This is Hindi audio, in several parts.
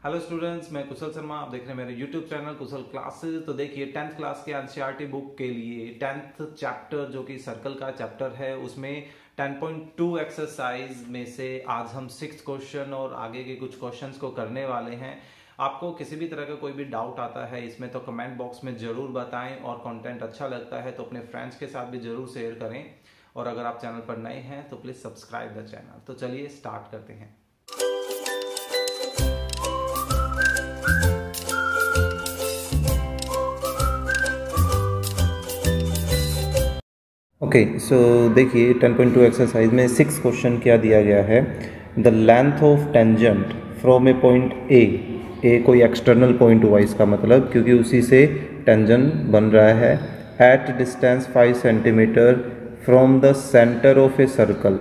हेलो स्टूडेंट्स, मैं कुशल शर्मा। आप देख रहे हैं मेरे यूट्यूब चैनल कुशल क्लासेस। तो देखिए 10th क्लास के एनसीईआरटी बुक के लिए 10th चैप्टर जो कि सर्कल का चैप्टर है, उसमें 10.2 एक्सरसाइज में से आज हम 6th क्वेश्चन और आगे के कुछ क्वेश्चंस को करने वाले हैं। आपको किसी भी तरह का कोई भी डाउट आता है इसमें तो कमेंट बॉक्स में ज़रूर बताएं, और कंटेंट अच्छा लगता है तो अपने फ्रेंड्स के साथ भी ज़रूर शेयर करें। और अगर आप चैनल पर नए हैं तो प्लीज़ सब्सक्राइब द चैनल। तो चलिए स्टार्ट करते हैं। ओके, सो देखिए 10.2 एक्सरसाइज में 6 क्वेश्चन क्या दिया गया है। The length of tangent from a point A कोई एक्सटर्नल पॉइंट हुआ इसका मतलब, क्योंकि उसी से टेंजेंट बन रहा है। At distance 5 centimetre from the centre of a circle.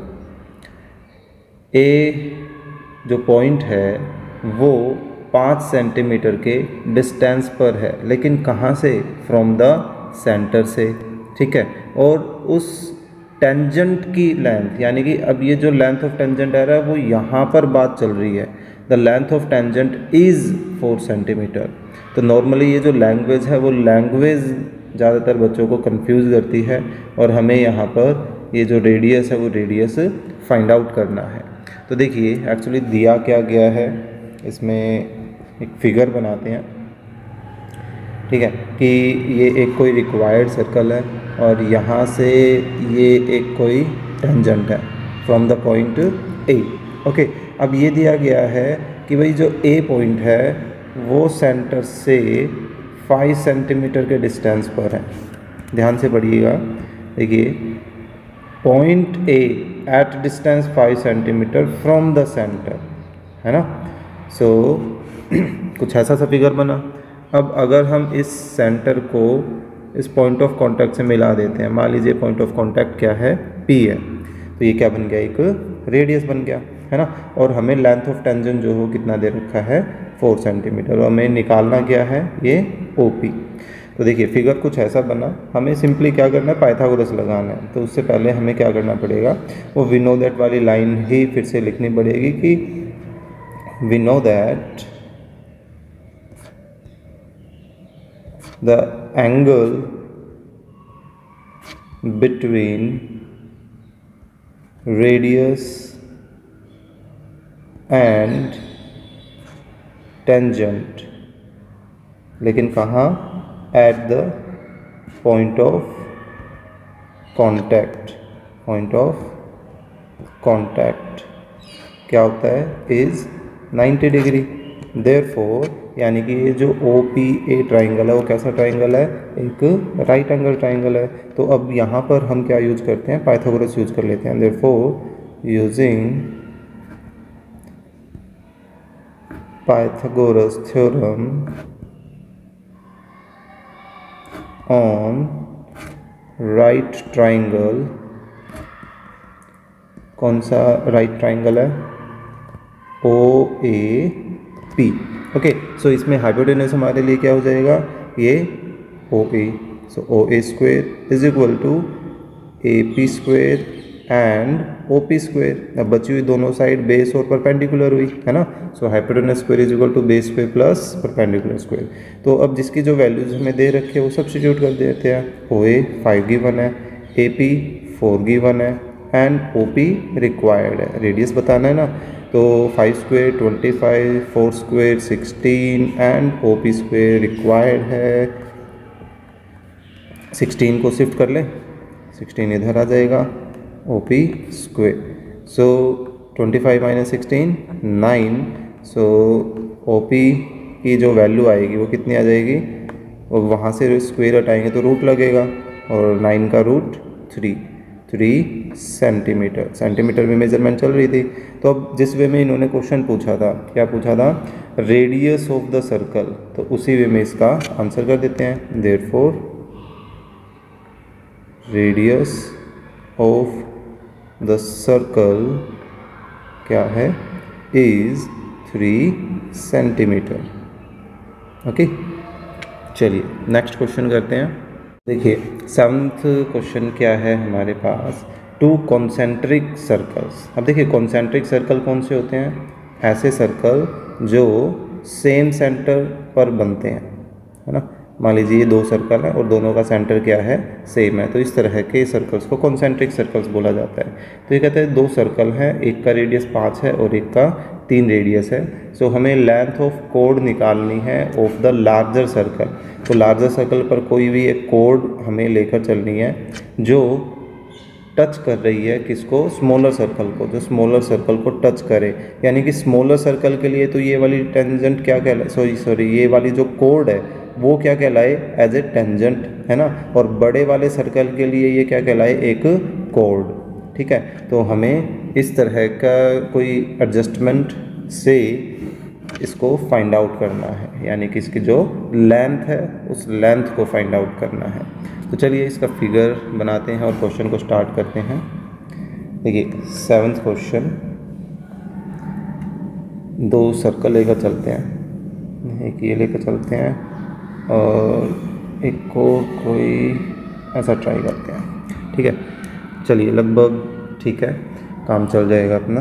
A जो पॉइंट है वो 5 सेंटीमीटर के डिस्टेंस पर है, लेकिन कहाँ से? फ्रॉम द सेंटर से, ठीक है। और उस टेंजेंट की लेंथ, यानी कि अब ये जो लेंथ ऑफ टेंजेंट आ रहा है वो यहाँ पर बात चल रही है। The length of tangent is 4 centimetre. तो नॉर्मली ये जो लैंग्वेज है वो लैंग्वेज ज़्यादातर बच्चों को कंफ्यूज करती है, और हमें यहाँ पर ये जो रेडियस है वो रेडियस फाइंड आउट करना है। तो देखिए एक्चुअली दिया क्या गया है, इसमें एक फिगर बनाते हैं, ठीक है, कि ये एक कोई रिक्वायर्ड सर्कल है और यहाँ से ये एक कोई टेंजेंट है from the point A. Okay, अब ये दिया गया है कि भाई जो ए पॉइंट है वो सेंटर से 5 सेंटीमीटर के डिस्टेंस पर है। ध्यान से पढ़िएगा, देखिए point A at distance 5 centimetre from the centre, है ना। सो कुछ ऐसा सा फिगर बना। अब अगर हम इस सेंटर को इस पॉइंट ऑफ कांटेक्ट से मिला देते हैं, मान लीजिए पॉइंट ऑफ कांटेक्ट क्या है? P है, तो ये क्या बन गया? एक रेडियस बन गया, है ना। और हमें लेंथ ऑफ टेंजेंट जो हो कितना दे रखा है? 4 सेंटीमीटर। और हमें निकालना क्या है? ये OP। तो देखिए फिगर कुछ ऐसा बना। हमें सिंपली क्या करना है? पाइथागोरस लगाना है। तो उससे पहले हमें क्या करना पड़ेगा? वो वी नो दैट वाली लाइन ही फिर से लिखनी पड़ेगी कि we know that the angle between radius and tangent, लेकिन कहाँ? at the point of contact। point of contact क्या होता है? is 90 degree. therefore यानी कि ये जो OPA ट्राइंगल है वो कैसा ट्राइंगल है? एक राइट एंगल ट्राइंगल है। तो अब यहाँ पर हम क्या यूज करते हैं? पाइथागोरस यूज कर लेते हैं। therefore using Pythagoras theorem on right triangle. कौन सा राइट ट्राइंगल है? OAP। ओके, सो इसमें हाइपोटेनस हमारे लिए क्या हो जाएगा? ये OA। So OA square is equal to AP square and OP square. अब बची हुई दोनों साइड बेस और परपेंडिकुलर हुई, है ना। So hypotenuse square is equal to base square plus perpendicular square. तो अब जिसकी जो वैल्यूज हमें दे रखी है वो सब्स्टिट्यूट कर देते हैं। OA 5 गिवन है, AP 4 गिवन है एंड OP रिक्वायर्ड है। रेडियस बताना है ना, तो 5 square 25, 4 square 16 and OP square required है 16 को शिफ्ट कर लें, 16 इधर आ जाएगा, OP square. So 25 minus 16 9। So OP की जो वैल्यू आएगी वो कितनी आ जाएगी? और वहाँ से स्क्वायर हटाएंगे तो रूट लगेगा, और 9 का रूट 3 सेंटीमीटर। सेंटीमीटर में मेजरमेंट चल रही थी। तो अब जिस वे में इन्होंने क्वेश्चन पूछा था, क्या पूछा था? Radius of the circle. तो उसी वे में इसका आंसर कर देते हैं। Therefore radius of the circle क्या है? Is 3 centimetre. ओके, चलिए नेक्स्ट क्वेश्चन करते हैं। देखिए 7th क्वेश्चन क्या है हमारे पास? 2 कॉन्सेंट्रिक सर्कल्स। अब देखिए कॉन्सेंट्रिक सर्कल कौन से होते हैं? ऐसे सर्कल जो सेम सेंटर पर बनते हैं, है ना। मान लीजिए ये 2 सर्कल है और दोनों का सेंटर क्या है, सेम है, तो इस तरह के सर्कल्स को कॉन्सेंट्रिक सर्कल्स बोला जाता है। तो ये कहते हैं 2 सर्कल हैं, एक का रेडियस 5 है और एक का 3 रेडियस है। सो हमें लेंथ ऑफ कोड निकालनी है ऑफ द लार्जर सर्कल। तो लार्जर सर्कल पर कोई भी एक कोड हमें लेकर चलनी है जो टच कर रही है किसको, स्मॉलर सर्कल को, जो स्मॉलर सर्कल को टच करे। यानी कि स्मॉलर सर्कल के लिए तो ये वाली टेंजेंट क्या कहलाए, सॉरी ये वाली जो कोड है वो क्या कहलाए, एज ए टेंजेंट, है ना। और बड़े वाले सर्कल के लिए ये क्या कहलाए, एक कोड। ठीक है, तो हमें इस तरह का कोई एडजस्टमेंट से इसको फाइंड आउट करना है, यानी कि इसकी जो लेंथ है उस लेंथ को फाइंड आउट करना है। तो चलिए इसका फिगर बनाते हैं और क्वेश्चन को स्टार्ट करते हैं। देखिए 7th क्वेश्चन, 2 सर्कल लेकर चलते हैं, एक ये लेकर चलते हैं और एक को कोई ऐसा ट्राई करते हैं। ठीक है, चलिए लगभग ठीक है, काम चल जाएगा अपना।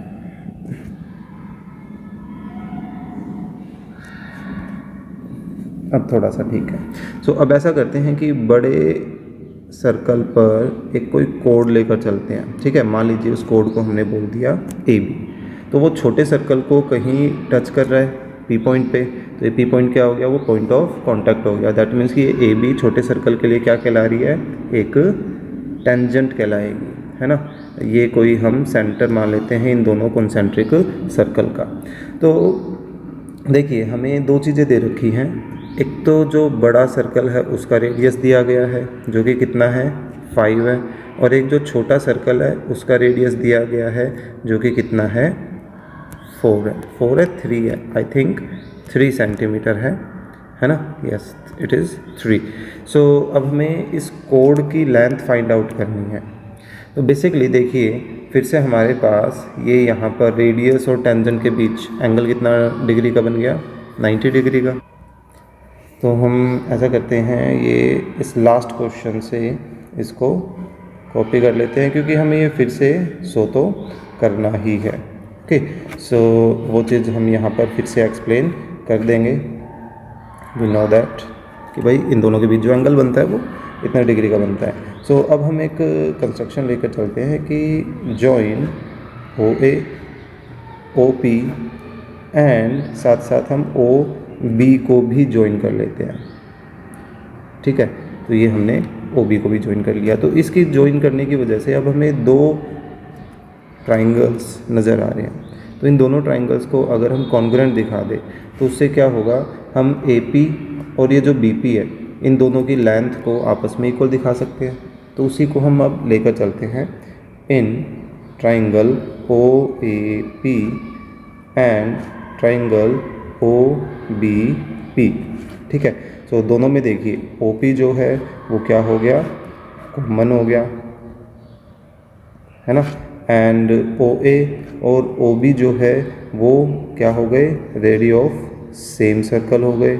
अब थोड़ा सा ठीक है। सो अब ऐसा करते हैं कि बड़े सर्कल पर एक कोई कोड लेकर चलते हैं। ठीक है, मान लीजिए उस कोड को हमने बोल दिया AB, तो वो छोटे सर्कल को कहीं टच कर रहा है P पॉइंट पे, तो ये P पॉइंट क्या हो गया, वो पॉइंट ऑफ कांटेक्ट हो गया। दैट मीन्स कि ये AB छोटे सर्कल के लिए क्या कहला रही है, एक टेंजेंट कहलाएगी, है ना। ये कोई हम सेंटर मान लेते हैं इन दोनों कॉन्सेंट्रिक सर्कल का। तो देखिए हमें 2 चीज़ें दे रखी हैं, एक तो जो बड़ा सर्कल है उसका रेडियस दिया गया है जो कि कितना है, 5 है, और एक जो छोटा सर्कल है उसका रेडियस दिया गया है जो कि कितना है, 4 है, 3 है, आई थिंक 3 सेंटीमीटर है ना। Yes it is 3। सो अब हमें इस कोड की लेंथ फाइंड आउट करनी है। तो बेसिकली देखिए फिर से हमारे पास ये यहाँ पर रेडियस और टेंजेंट के बीच एंगल कितना डिग्री का बन गया, 90 डिग्री का। तो हम ऐसा करते हैं, ये इस लास्ट क्वेश्चन से इसको कॉपी कर लेते हैं क्योंकि हमें ये फिर से सो तो करना ही है। ओके, सो वो चीज़ हम यहाँ पर फिर से एक्सप्लेन कर देंगे। वी नो दैट कि भाई इन दोनों के बीच जो एंगल बनता है वो इतना डिग्री का बनता है। सो अब हम एक कंस्ट्रक्शन लेकर चलते हैं कि जॉइन OA OP एंड साथ साथ हम OB को भी ज्वाइन कर लेते हैं। ठीक है, तो ये हमने OB को भी ज्वाइन कर लिया। तो इसकी ज्वाइन करने की वजह से अब हमें 2 ट्राइंगल्स नज़र आ रहे हैं। तो इन दोनों ट्राइंगल्स को अगर हम कॉन्ग्रुएंट दिखा दें तो उससे क्या होगा, हम AP और ये जो BP है इन दोनों की लेंथ को आपस में इक्वल दिखा सकते हैं। तो उसी को हम अब लेकर चलते हैं in triangle OAP and triangle OBP। ठीक है, तो दोनों में देखिए OP जो है वो क्या हो गया, कॉमन हो गया, है ना। एंड OA और OB जो है वो क्या हो गए, रेडी ऑफ सेम सर्कल हो गए,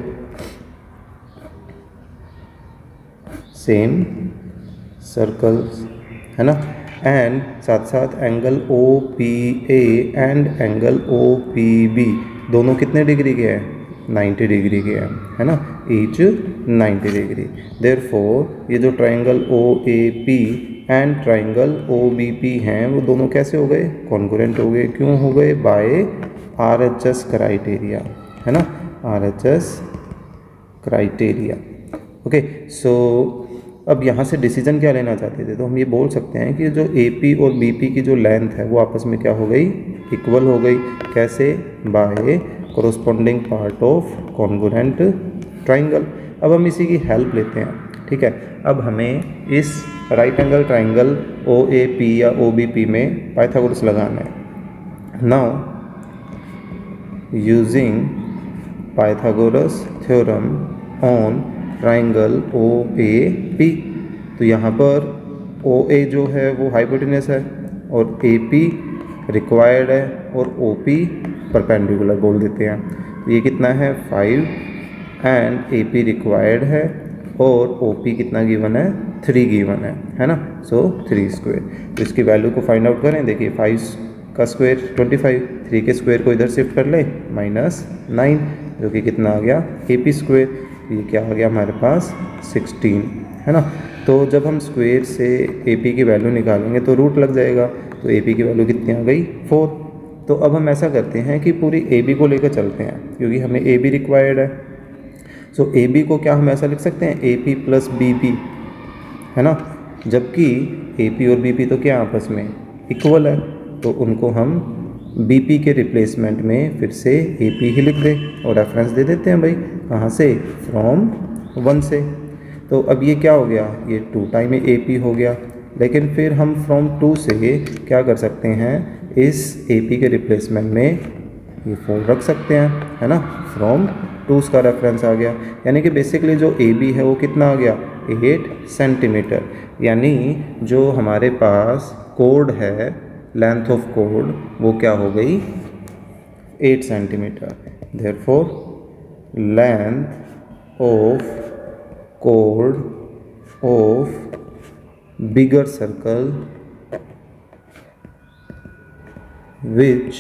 सेम सर्कल्स, है ना। एंड साथ साथ angle OPA and angle OPB दोनों कितने डिग्री के हैं, 90 डिग्री के हैं, है ना, ईच 90 डिग्री। देयरफॉर ये जो triangle OAP and triangle OBP हैं वो दोनों कैसे हो गए, कॉन्ग्रुएंट हो गए। क्यों हो गए, बाय RHS क्राइटेरिया, है ना, RHS क्राइटेरिया। ओके, सो अब यहाँ से डिसीजन क्या लेना चाहते थे, तो हम ये बोल सकते हैं कि जो AP और BP की जो लेंथ है वो आपस में क्या हो गई, इक्वल हो गई। कैसे, by corresponding part of congruent triangle. अब हम इसी की हेल्प लेते हैं। ठीक है, अब हमें इस राइट एंगल ट्राइंगल OAP या OBP में पाइथागोरस लगाना है। Now using Pythagoras theorem on triangle OAP, तो यहाँ पर OA जो है वो हाइपोटेनस है और AP रिक्वायर्ड है और OP परपेंडिकुलर बोल देते हैं। तो ये कितना है, 5 एंड AP रिक्वायर्ड है और OP कितना गिवन है, 3 गिवन है ना। So 3 square. तो इसकी वैल्यू को फाइंड आउट करें। देखिए 5 का स्क्वायर 25, 3 के स्क्वायर को इधर शिफ्ट कर ले -9, जो कि कितना आ गया AP स्क्वायर, ये क्या आ गया हमारे पास 16, है ना। तो जब हम स्क्वायर से AP की वैल्यू निकालेंगे तो रूट लग जाएगा, तो AP की वैल्यू कितनी आ गई 4। तो अब हम ऐसा करते हैं कि पूरी AB को लेकर चलते हैं, क्योंकि हमें AB रिक्वायर्ड है। सो AB को क्या हम ऐसा लिख सकते हैं AP प्लस BP, है ना, जबकि AP और BP तो क्या आपस में इक्वल है, तो उनको हम BP के रिप्लेसमेंट में फिर से AP ही लिख दें और रेफरेंस दे देते हैं भाई, कहाँ से, फ्रॉम 1 से। तो अब ये क्या हो गया, ये 2 टाइम AP हो गया, लेकिन फिर हम फ्रॉम 2 से क्या कर सकते हैं, इस AP के रिप्लेसमेंट में ये 4 रख सकते हैं, है ना, फ्रॉम 2 का रेफरेंस आ गया। यानी कि बेसिकली जो AB है वो कितना आ गया 8 सेंटीमीटर, यानी जो हमारे पास कोड है, लेंथ ऑफ कोड, वो क्या हो गई 8 सेंटीमीटर। देयरफॉर लेंथ ऑफ कोड of bigger circle which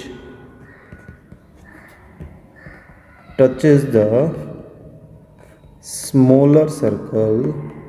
touches the smaller circle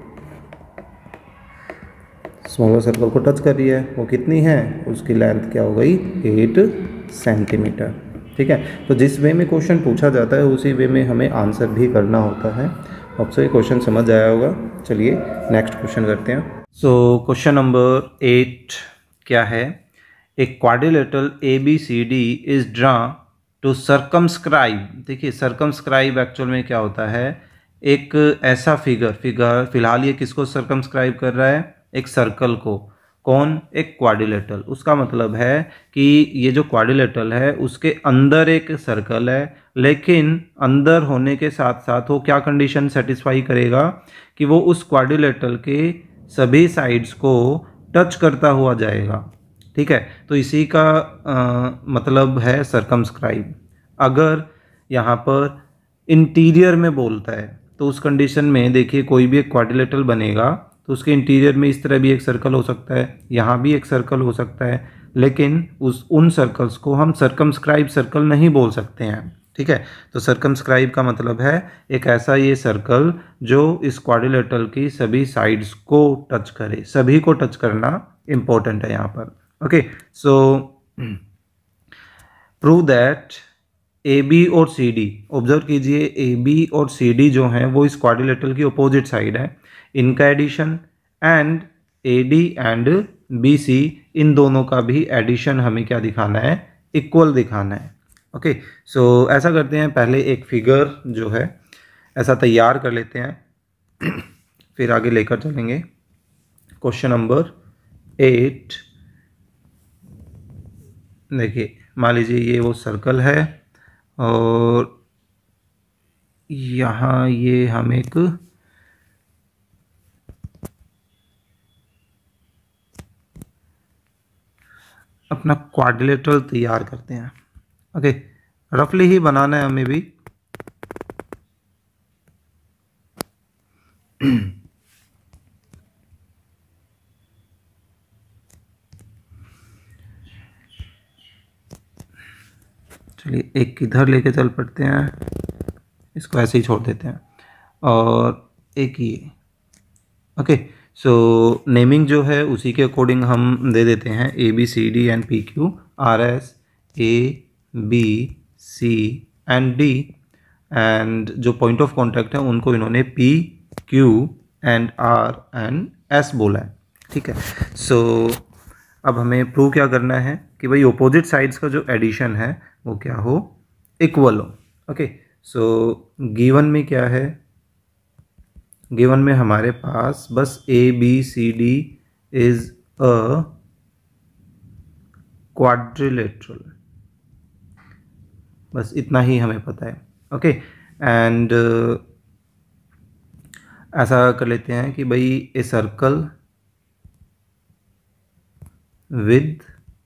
को टच कर रही है, वो कितनी है, उसकी लेंथ क्या हो गई 8 सेंटीमीटर। ठीक है, तो जिस वे में क्वेश्चन पूछा जाता है उसी वे में हमें आंसर भी करना होता है। अब से क्वेश्चन समझ आया होगा। चलिए नेक्स्ट क्वेश्चन करते हैं। सो क्वेश्चन नंबर 8 क्या है, एक quadrilateral ABCD is draw to circumscribe. देखिए सर्कमस्क्राइब एक्चुअल में क्या होता है, एक ऐसा फिगर फिलहाल ये किसको सर्कमस्क्राइब कर रहा है, एक सर्कल को। कौन, एक क्वाड्रिलेटरल। उसका मतलब है कि ये जो क्वाड्रिलेटरल है उसके अंदर एक सर्कल है, लेकिन अंदर होने के साथ साथ वो क्या कंडीशन सेटिस्फाई करेगा कि वो उस क्वाड्रिलेटरल के सभी साइड्स को टच करता हुआ जाएगा। ठीक है, तो इसी का मतलब है सर्कमस्क्राइब। अगर यहाँ पर इंटीरियर में बोलता है तो उस कंडीशन में देखिए कोई भी एक क्वाड्रिलेटरल बनेगा तो उसके इंटीरियर में इस तरह भी एक सर्कल हो सकता है, यहाँ भी एक सर्कल हो सकता है, लेकिन उन सर्कल्स को हम सर्कमस्क्राइब सर्कल नहीं बोल सकते हैं। ठीक है, तो सर्कमस्क्राइब का मतलब है एक ऐसा ये सर्कल जो इस क्वाड्रिलेटरल की सभी साइड्स को टच करे। सभी को टच करना इंपॉर्टेंट है यहाँ पर। Okay, so prove that AB और CD, ऑब्जर्व कीजिए AB और CD जो हैं वो इस क्वाड्रिलेटरल की अपोजिट साइड है, इनका addition and AD and BC, इन दोनों का भी एडिशन हमें क्या दिखाना है, इक्वल दिखाना है। ओके, सो ऐसा करते हैं, पहले एक फिगर जो है ऐसा तैयार कर लेते हैं, फिर आगे लेकर चलेंगे। क्वेश्चन नंबर 8 देखिए, मान लीजिए ये वो सर्कल है और यहाँ ये हम एक अपना क्वाड्रिलेटरल तैयार करते हैं। ओके, रफली ही बनाना है हमें भी। चलिए एक इधर लेके चल पड़ते हैं, इसको ऐसे ही छोड़ देते हैं, और एक ये। ओके, सो नेमिंग जो है उसी के अकॉर्डिंग हम दे देते हैं ABCD and PQ, RS ABC and D, and जो पॉइंट ऑफ कॉन्टैक्ट है उनको इन्होंने PQ and R and S बोला है। ठीक है, सो अब हमें प्रूव क्या करना है कि भाई ऑपोजिट साइड्स का जो एडिशन है वो क्या हो, इक्वल हो। ओके, सो गिवन में क्या है, गिवन में हमारे पास बस ABCD इज अ क्वाड्रिलेटरल, बस इतना ही हमें पता है। ओके, एंड ऐसा कर लेते हैं कि भाई a circle with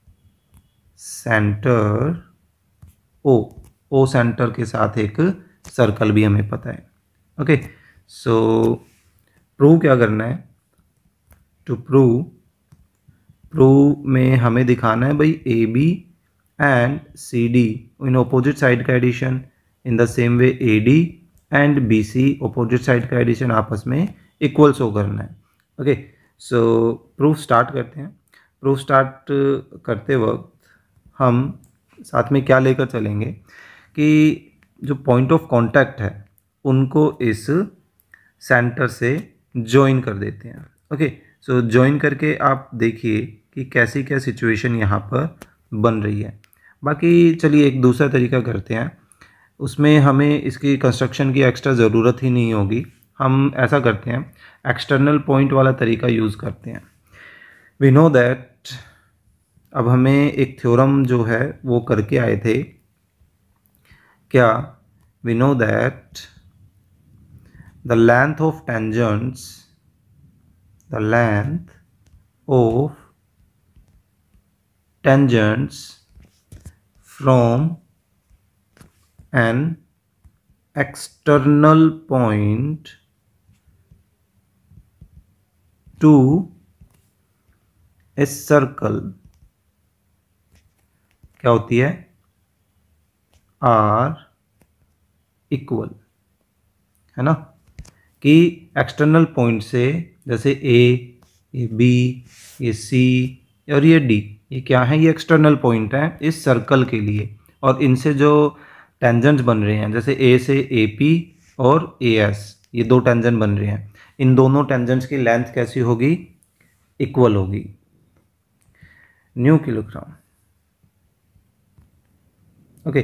centre O centre के साथ एक सर्कल भी हमें पता है। ओके, सो प्रूव क्या करना है, टू प्रूव में हमें दिखाना है भाई AB and C D in opposite side का addition, in the same way A D and B C opposite side का एडिशन आपस में इक्वल शो करना है। ओके, सो प्रूफ स्टार्ट करते हैं। प्रूफ स्टार्ट करते वक्त हम साथ में क्या लेकर चलेंगे कि जो पॉइंट ऑफ कांटेक्ट है उनको इस सेंटर से ज्वाइन कर देते हैं। ओके, सो ज्वाइन करके आप देखिए कि कैसी क्या सिचुएशन यहाँ पर बन रही है। बाकी चलिए एक दूसरा तरीका करते हैं, उसमें हमें इसकी कंस्ट्रक्शन की एक्स्ट्रा ज़रूरत ही नहीं होगी। हम ऐसा करते हैं, एक्सटर्नल पॉइंट वाला तरीका यूज़ करते हैं। वी नो दैट, अब हमें एक थ्योरम जो है वो करके आए थे क्या, we know that the length of tangents, the length of tangents from an external point to a circle क्या होती है, आर इक्वल, है ना, कि एक्सटर्नल पॉइंट से जैसे ए, ये बी, ये सी और ये डी, ये क्या है, ये एक्सटर्नल पॉइंट है इस सर्कल के लिए, और इनसे जो टेंजेंट्स बन रहे हैं जैसे ए से ए पी और ए एस, ये दो टेंजेंट बन रहे हैं, इन दोनों टेंजेंट्स की लेंथ कैसी होगी, इक्वल होगी, न्यू किलोग्राम। ओके,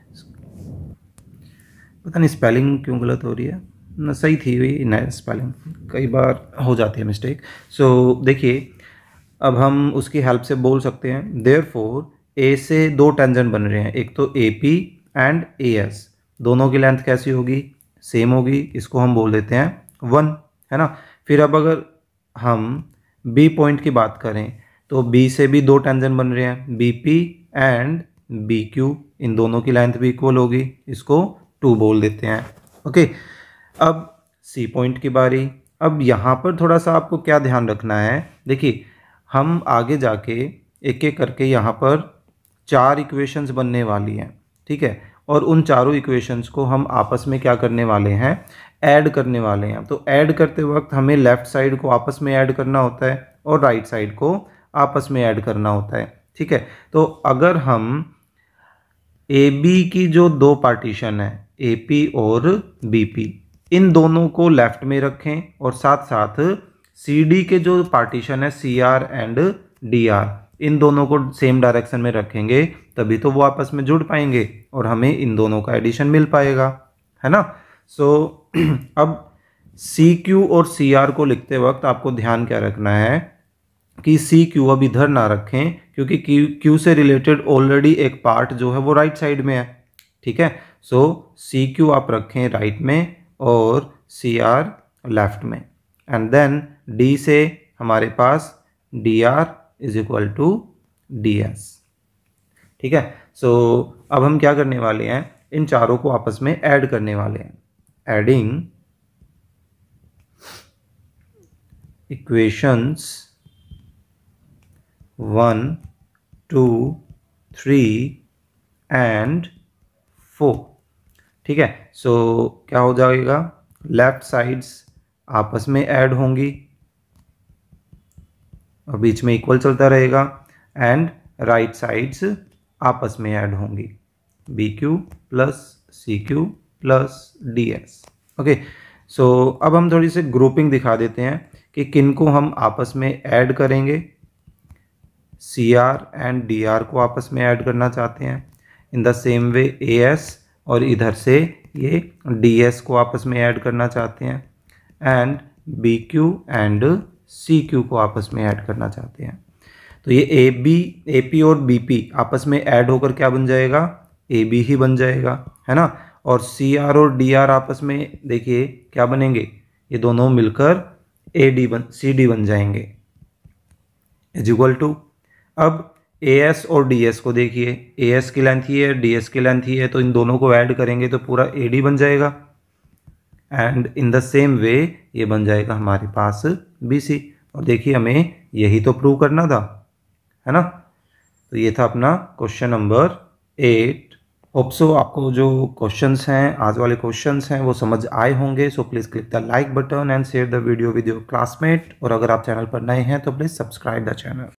पता नहीं स्पेलिंग क्यों गलत हो रही है ना, सही थी हुई नया स्पेलिंग, कई बार हो जाती है मिस्टेक। सो देखिए, अब हम उसकी हेल्प से बोल सकते हैं देयरफॉर ए से दो टेंजेंट बन रहे हैं, एक तो A P and A S, दोनों की लेंथ कैसी होगी, सेम होगी, इसको हम बोल देते हैं 1, है ना। फिर अब अगर हम बी पॉइंट की बात करें तो बी से भी दो टेंजेंट बन रहे हैं, B P and B Q, इन दोनों की लेंथ भी इक्वल होगी, इसको 2 बोल देते हैं। ओके, अब सी पॉइंट की बारी। अब यहाँ पर थोड़ा सा आपको क्या ध्यान रखना है, देखिए हम आगे जाके एक एक करके यहाँ पर 4 इक्वेशंस बनने वाली हैं, ठीक है, और उन चारों इक्वेशंस को हम आपस में क्या करने वाले हैं, ऐड करने वाले हैं। तो ऐड करते वक्त हमें लेफ़्ट साइड को आपस में ऐड करना होता है और राइट साइड को आपस में ऐड करना होता है, ठीक है। तो अगर हम ए बी की जो दो पार्टीशन है, ए पी और बी पी, इन दोनों को लेफ्ट में रखें और साथ साथ सी डी के जो पार्टीशन है C R and D R, इन दोनों को सेम डायरेक्शन में रखेंगे, तभी तो वो आपस में जुड़ पाएंगे और हमें इन दोनों का एडिशन मिल पाएगा, है ना। सो अब सी क्यू और सी आर को लिखते वक्त आपको ध्यान क्या रखना है कि सी क्यू अब इधर ना रखें, क्योंकि क्यू से रिलेटेड ऑलरेडी एक पार्ट जो है वो राइट साइड में है, ठीक है। सो सी क्यू आप रखें राइट में और सी आर लेफ्ट में, एंड देन डी से हमारे पास D R is equal to D S, ठीक है। सो अब हम क्या करने वाले हैं, इन चारों को आपस में ऐड करने वाले हैं, एडिंग इक्वेशंस 1, 2, 3 एंड 4, ठीक है। सो क्या हो जाएगा, लेफ्ट साइड्स आपस में ऐड होंगी और बीच में इक्वल चलता रहेगा, एंड राइट साइड्स आपस में ऐड होंगी, B Q plus C Q plus D S. Okay, so अब हम थोड़ी सी ग्रुपिंग दिखा देते हैं कि किन को हम आपस में ऐड करेंगे। C R and D R को आपस में ऐड करना चाहते हैं, in the same way A S और इधर से ये डी एस को आपस में ऐड करना चाहते हैं, and B Q and C Q को आपस में ऐड करना चाहते हैं। तो ये ए पी और बी पी आपस में ऐड होकर क्या बन जाएगा, ए बी ही बन जाएगा, है ना। और सी आर और डी आर आपस में देखिए क्या बनेंगे, ये दोनों मिलकर ए डी सी डी बन जाएंगे, इज इक्वल टू, अब ए एस और डी एस को देखिए, ए एस की लेंथ ही है, डी एस की लेंथ ही है, तो इन दोनों को ऐड करेंगे तो पूरा ए डी बन जाएगा, and in the same way ये बन जाएगा हमारे पास बी सी। और देखिए हमें यही तो प्रूव करना था, है ना। तो ये था अपना क्वेश्चन नंबर 8। होप सो आपको जो क्वेश्चंस हैं, आज वाले क्वेश्चंस हैं, वो समझ आए होंगे। So please click the like button and share the video with your classmate. और अगर आप चैनल पर नए हैं तो प्लीज़ सब्सक्राइब द चैनल।